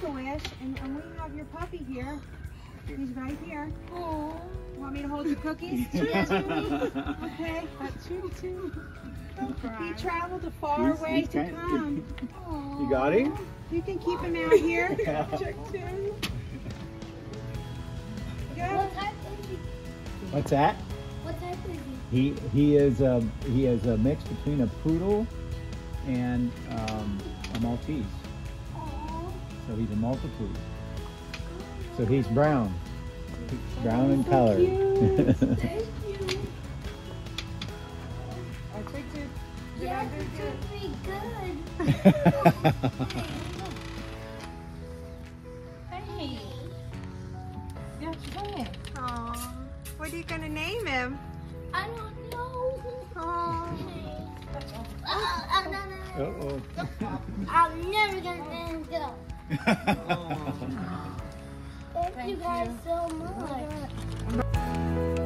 a wish, and we have your puppy here. He's right here. Oh. Want me to hold your cookies? Yes, Okay. He traveled a far way to come. You got him? You can keep him out here. Check too. Go. What type is he? What's that? What type is he? He is a mix between a poodle and a Maltese. Oh. So he's a Maltipoo. So he's brown. He's brown in So color. cute. Thank you. I took you. Yes, it should be good. Hey. Yeah, try it. Aw. What are you gonna name him? I don't know. Oh. No. Uh-oh. I'm never gonna let him go. Thank you guys so much.